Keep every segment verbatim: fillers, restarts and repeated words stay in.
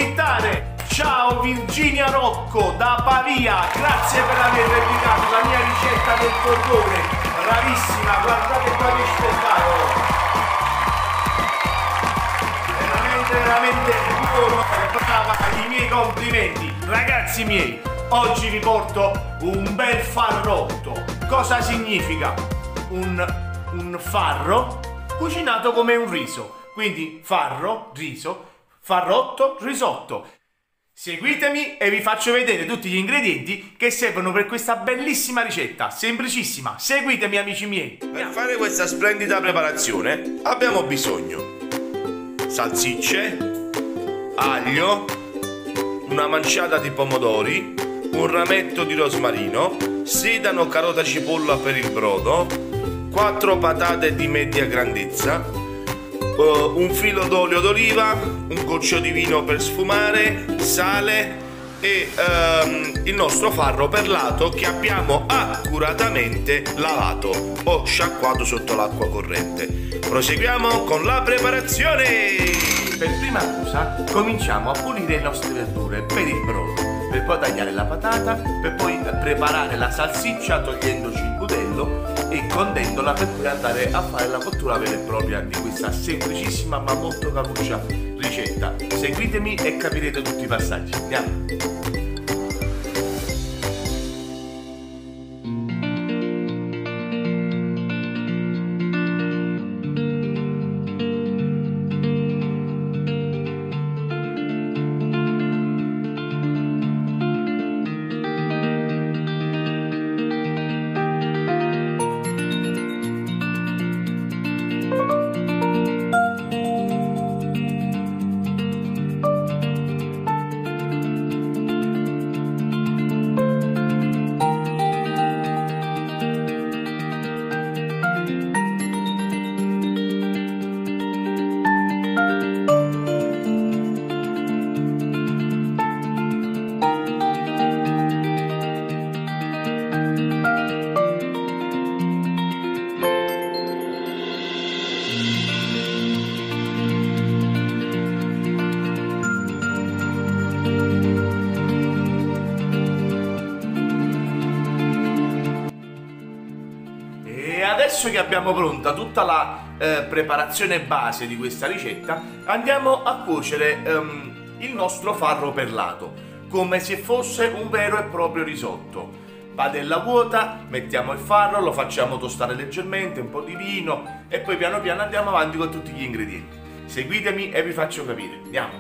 approfittare. Ciao Virginia Rocco da Pavia, grazie per aver replicato la mia ricetta del cordone, bravissima, guardate qua che spettacolo, veramente veramente buono, brava, i miei complimenti. Ragazzi miei, oggi vi porto un bel farrotto. Cosa significa? Un, un farro cucinato come un riso, quindi farro, riso, farrotto, risotto. Seguitemi e vi faccio vedere tutti gli ingredienti che servono per questa bellissima ricetta, semplicissima. Seguitemi amici miei. Per fare questa splendida preparazione abbiamo bisogno salsicce, aglio, una manciata di pomodori, un rametto di rosmarino, sedano, carota, cipolla per il brodo, quattro patate di media grandezza, Uh, un filo d'olio d'oliva, un goccio di vino per sfumare, sale e um, il nostro farro perlato che abbiamo accuratamente lavato o sciacquato sotto l'acqua corrente. Proseguiamo con la preparazione. Per prima cosa cominciamo a pulire le nostre verdure per il brodo, per poi tagliare la patata, per poi preparare la salsiccia togliendoci il budello e condendola per poi andare a fare la cottura vera e propria di questa semplicissima ma molto caruccia ricetta. Seguitemi e capirete tutti i passaggi. Andiamo! Adesso che abbiamo pronta tutta la eh, preparazione base di questa ricetta, andiamo a cuocere um, il nostro farro perlato come se fosse un vero e proprio risotto. Padella vuota, mettiamo il farro, lo facciamo tostare leggermente, un po' di vino e poi piano piano andiamo avanti con tutti gli ingredienti. Seguitemi e vi faccio capire. Andiamo!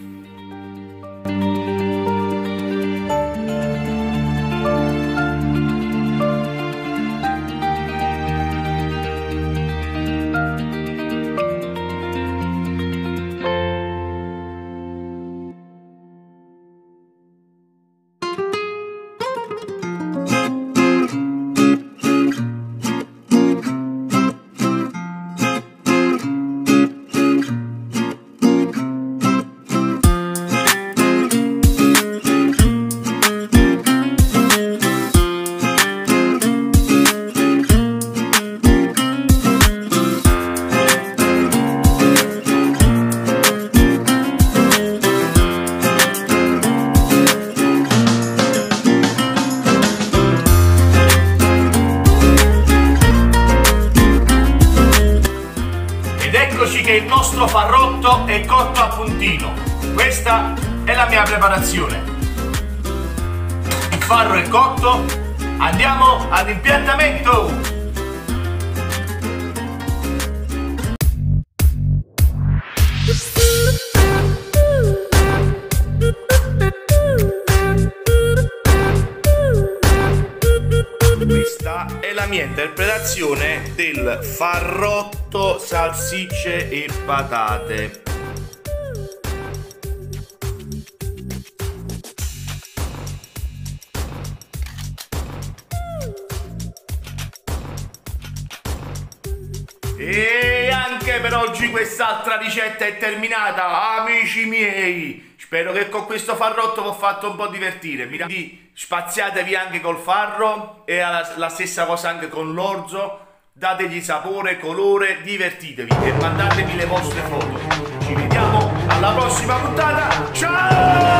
Che il nostro farrotto è cotto a puntino. Questa è la mia preparazione. Il farro è cotto, andiamo all'impiantamento. Questa è la mia interpretazione del farrotto, salsicce e patate. E anche per oggi quest'altra ricetta è terminata, amici miei. Spero che con questo farrotto vi ho fatto un po' divertire. Mi raccomando, spaziatevi anche col farro e la, la stessa cosa anche con l'orzo. Dategli sapore, colore, divertitevi e mandatemi le vostre foto. Ci vediamo alla alla prossima puntata, ciao!